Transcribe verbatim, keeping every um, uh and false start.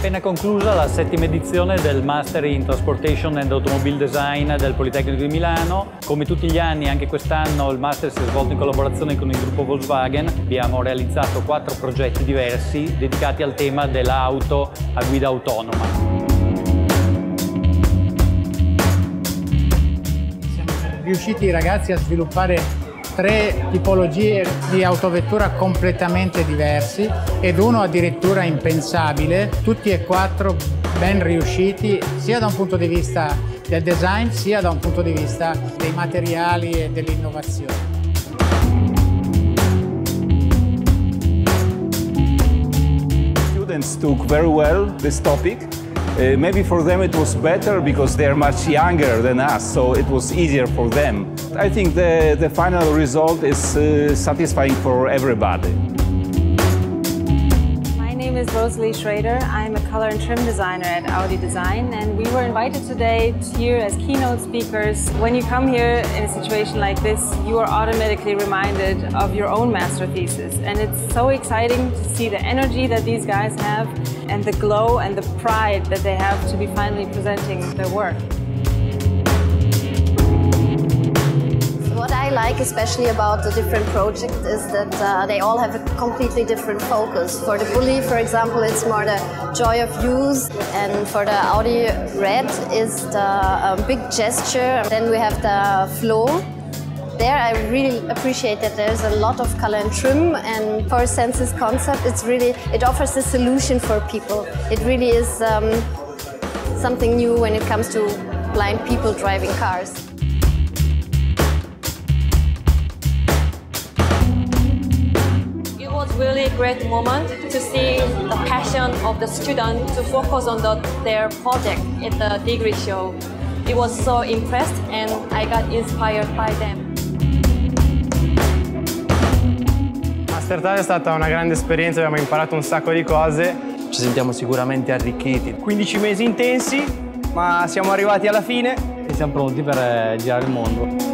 appena conclusa la settima edizione del Master in Transportation and Automobile Design del Politecnico di Milano. Come tutti gli anni, anche quest'anno il Master si è svolto in collaborazione con il gruppo Volkswagen. Abbiamo realizzato quattro progetti diversi dedicati al tema dell'auto a guida autonoma. Siamo riusciti i ragazzi a sviluppare tre tipologie di autovettura completamente diversi ed uno addirittura impensabile, tutti e quattro ben riusciti sia da un punto di vista del design sia da un punto di vista dei materiali e dell'innovazione. Students took very well this topic. Uh, maybe for them it was better because they are much younger than us, so it was easier for them. I think the, the final result is uh, satisfying for everybody. My name is Rosalie Schrader. I'm a color and trim designer at Audi Design, and we were invited today here as keynote speakers. When you come here in a situation like this, you are automatically reminded of your own masterpieces, and it's so exciting to see the energy that these guys have and the glow and the pride that they have to be finally presenting their work. What I like especially about the different projects is that uh, they all have a completely different focus. For the Bulli, for example, it's more the joy of use, and for the Audi Red is the uh, big gesture. Then we have the flow. There I really appreciate that there's a lot of color and trim, and for Sense's concept, it's really, it offers a solution for people. It really is um, something new when it comes to blind people driving cars. It was really a great moment to see the passion of the students to focus on the, their project at the degree show. It was so impressed and I got inspired by them. Masterclass è stata una grande esperienza, abbiamo imparato un sacco di cose. Ci sentiamo sicuramente arricchiti. quindici mesi intensi, ma siamo arrivati alla fine E siamo pronti per girare il mondo.